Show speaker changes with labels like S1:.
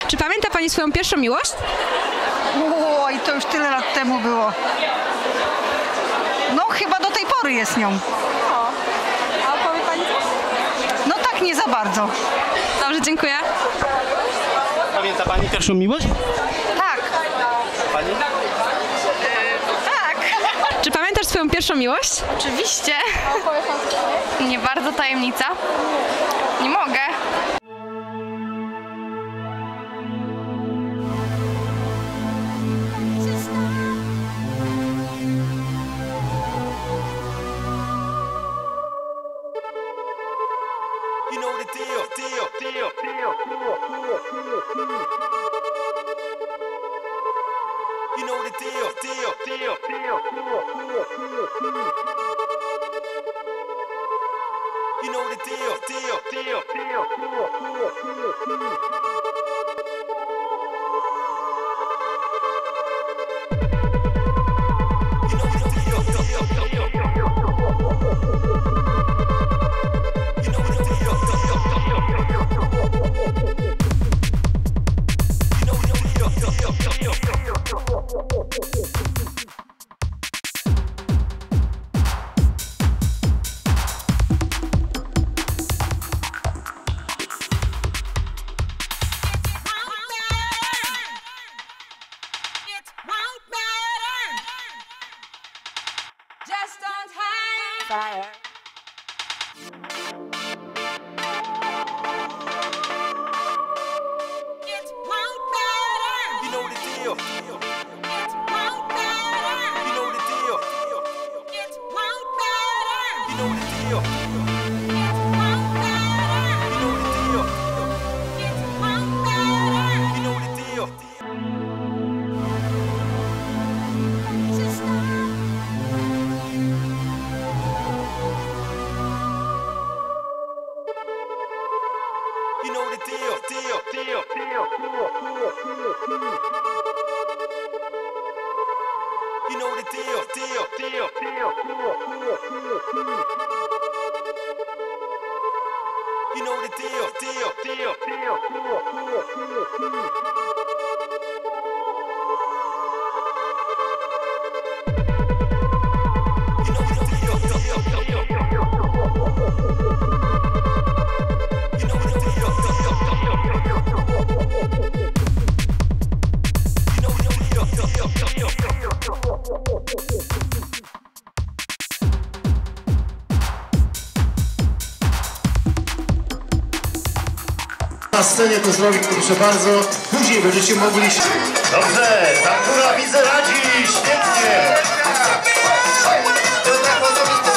S1: Czy pamięta pani swoją pierwszą miłość?
S2: Oj, to już tyle lat temu było. No chyba do tej pory jest nią.
S1: A opowie pani coś?
S2: No tak, nie za bardzo.
S1: Dobrze, dziękuję.
S3: Pamięta pani pierwszą miłość?
S2: Tak.
S3: Pani?
S2: Tak.
S1: Czy pamiętasz swoją pierwszą miłość?
S4: Oczywiście. Nie bardzo tajemnica. Nie mogę.
S5: You know the deal. You know the deal. You know the
S6: Just don't hide fire. It won't matter.
S5: You know the deal.
S6: It won't matter.
S5: You know the deal.
S6: It won't matter.
S5: You know the deal.
S6: It won't matter.
S5: You know the deal.
S6: It won't matter.
S5: You know the deal.
S6: Just stop.
S5: You know the deal. You know the deal. You know the
S7: Na scenie to zrobić, proszę bardzo. Później będziecie mogli...
S8: Dobrze, ta góra widzę radzi, świetnie.